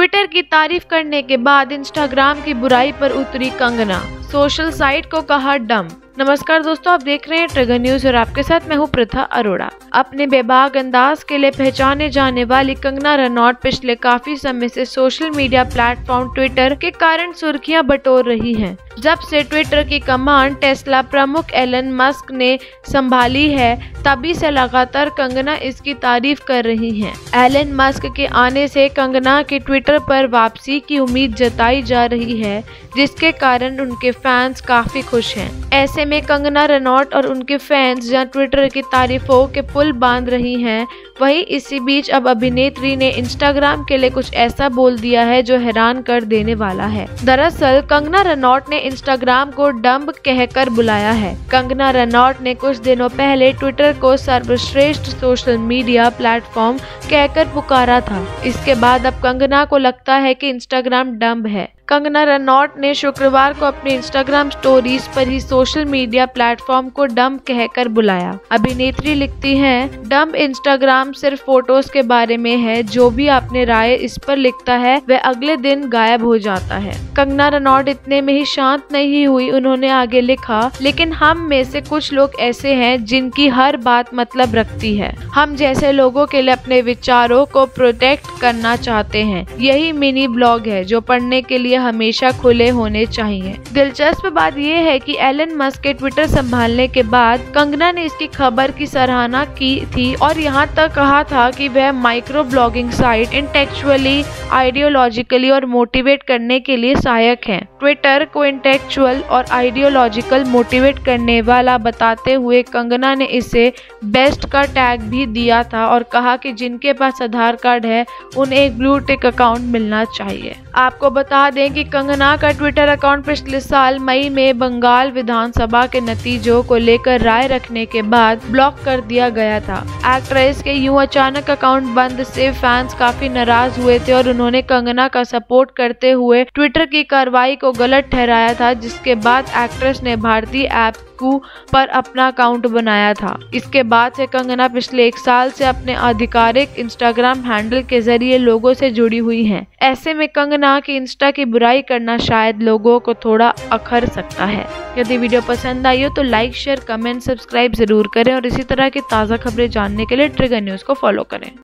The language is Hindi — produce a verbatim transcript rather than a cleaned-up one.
ट्विटर की तारीफ करने के बाद इंस्टाग्राम की बुराई पर उतरी कंगना, सोशल साइट को कहा डम। नमस्कार दोस्तों, आप देख रहे हैं ट्रिगर न्यूज और आपके साथ मैं हूं प्रथा अरोड़ा। अपने बेबाक अंदाज के लिए पहचाने जाने वाली कंगना रनौत पिछले काफी समय से सोशल मीडिया प्लेटफॉर्म ट्विटर के कारण सुर्खियां बटोर रही हैं। जब से ट्विटर की कमान टेस्ला प्रमुख एलन मस्क ने संभाली है, तभी से लगातार कंगना इसकी तारीफ कर रही हैं। एलन मस्क के आने से कंगना की ट्विटर पर वापसी की उम्मीद जताई जा रही है, जिसके कारण उनके फैंस काफी खुश हैं। ऐसे में कंगना रनौत और उनके फैंस जहां ट्विटर की तारीफों के पुल बांध रही हैं, वहीं इसी बीच अब अभिनेत्री ने इंस्टाग्राम के लिए कुछ ऐसा बोल दिया है जो हैरान कर देने वाला है। दरअसल कंगना रनौत ने इंस्टाग्राम को डंब कहकर बुलाया है। कंगना रनौत ने कुछ दिनों पहले ट्विटर को सर्वश्रेष्ठ सोशल मीडिया प्लेटफॉर्म कहकर पुकारा था। इसके बाद अब कंगना को लगता है कि इंस्टाग्राम डंब है। कंगना रनौत ने शुक्रवार को अपने इंस्टाग्राम स्टोरीज पर ही सोशल मीडिया प्लेटफॉर्म को डंब कहकर बुलाया। अभिनेत्री लिखती हैं, डंब इंस्टाग्राम सिर्फ फोटोज के बारे में है। जो भी आपने राय इस पर लिखता है वह अगले दिन गायब हो जाता है। कंगना रनौत इतने में ही शांत नहीं हुई, उन्होंने आगे लिखा, लेकिन हम में से कुछ लोग ऐसे हैं जिनकी हर बात मतलब रखती है। हम जैसे लोगों के लिए अपने विचारों को प्रोटेक्ट करना चाहते हैं। यही मिनी ब्लॉग है जो पढ़ने के लिए हमेशा खुले होने चाहिए। दिलचस्प बात यह है कि एलन मस्क के ट्विटर संभालने के बाद कंगना ने इसकी खबर की सराहना की थी और यहाँ तक कहा था कि वह micro blogging site intellectually, ideologically और मोटिवेट करने के लिए सहायक है। ट्विटर को इंटेलेक्चुअल और आइडियोलॉजिकल मोटिवेट करने वाला बताते हुए कंगना ने इसे बेस्ट का टैग भी दिया था और कहा कि जिनके पास आधार कार्ड है उन्हें एक ब्लू टिक अकाउंट मिलना चाहिए। आपको बता दें कि कंगना का ट्विटर अकाउंट पिछले साल मई में बंगाल विधानसभा के नतीजों को लेकर राय रखने के बाद ब्लॉक कर दिया गया था। एक्ट्रेस के यूं अचानक अकाउंट बंद से फैंस काफी नाराज हुए थे और उन्होंने कंगना का सपोर्ट करते हुए ट्विटर की कार्रवाई को गलत ठहराया था, जिसके बाद एक्ट्रेस ने भारतीय ऐप पर अपना अकाउंट बनाया था। इसके बाद से कंगना पिछले एक साल से अपने आधिकारिक इंस्टाग्राम हैंडल के जरिए लोगों से जुड़ी हुई हैं। ऐसे में कंगना की इंस्टा की बुराई करना शायद लोगों को थोड़ा अखर सकता है। यदि वीडियो पसंद आई हो तो लाइक, शेयर, कमेंट, सब्सक्राइब जरूर करें और इसी तरह की ताज़ा खबरें जानने के लिए ट्रिगर न्यूज को फॉलो करें।